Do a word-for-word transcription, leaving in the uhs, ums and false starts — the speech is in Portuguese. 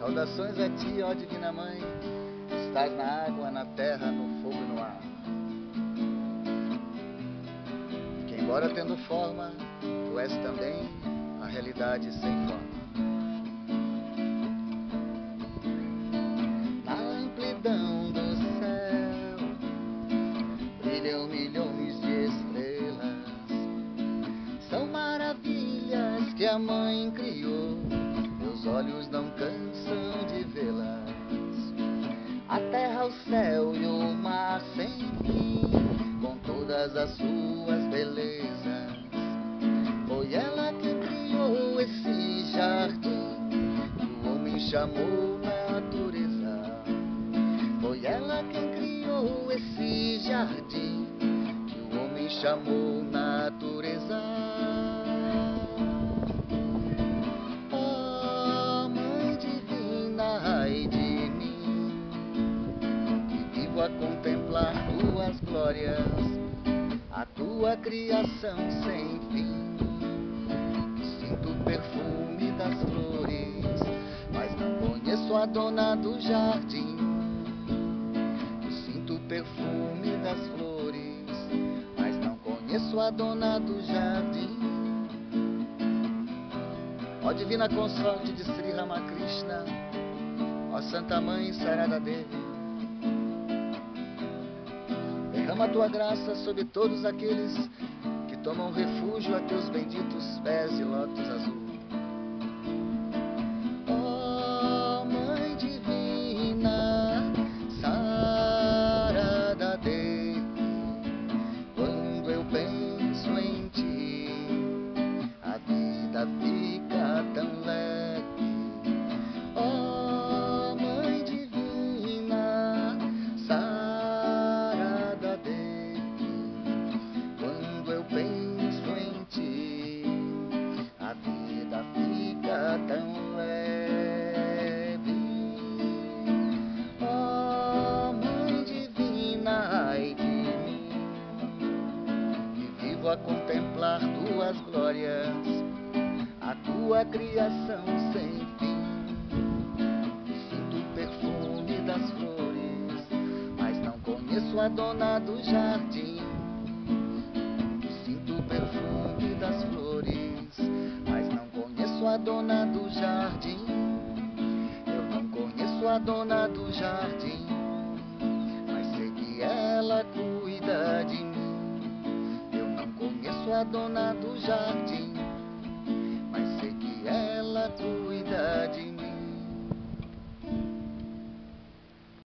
Saudações a ti, ó Divina Mãe, estás na água, na terra, no fogo e no ar. Que embora tendo forma, tu és também a realidade sem forma. Na amplidão do céu brilham milhões de estrelas. São maravilhas que a Mãe criou, meus olhos não cansam de vê-las. A terra, o céu e o mar sem fim, com todas as suas belezas. Foi ela quem criou esse jardim, que o homem chamou natureza. Foi ela quem criou esse jardim, que o homem chamou natureza. A contemplar tuas glórias, a tua criação sem fim. Sinto o perfume das flores, mas não conheço a dona do jardim. Sinto o perfume das flores, mas não conheço a dona do jardim. Ó divina consorte de Sri Ramakrishna, ó Santa Mãe Sarada Devi, derrama a tua graça sobre todos aqueles que tomam refúgio a teus benditos pés de lótus azul. Ó Mãe Divina, Sarada Devi, quando eu penso em ti, a vida fica tão leve. Ó Mãe Divina, Sarada, penso em ti, a vida fica tão leve. Ó Mãe Divina, ai de mim, que vivo a contemplar tuas glórias, a tua criação sem fim. Sinto o perfume das flores, mas não conheço a dona do jardim. Perfume das flores, mas não conheço a dona do jardim. Eu não conheço a dona do jardim, mas sei que ela cuida de mim. Eu não conheço a dona do jardim,